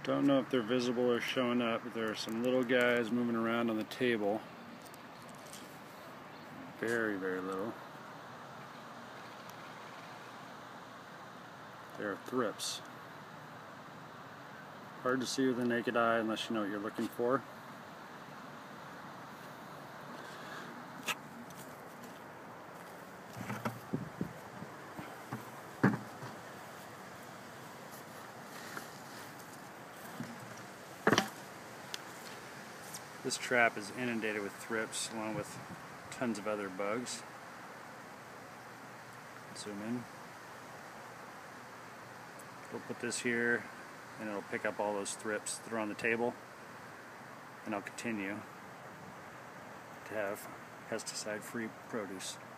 Don't know if they're visible or showing up, but there are some little guys moving around on the table. Very, very little. They're thrips. Hard to see with the naked eye unless you know what you're looking for. This trap is inundated with thrips along with tons of other bugs. Zoom in. We'll put this here and it'll pick up all those thrips that are on the table, and I'll continue to have pesticide-free produce.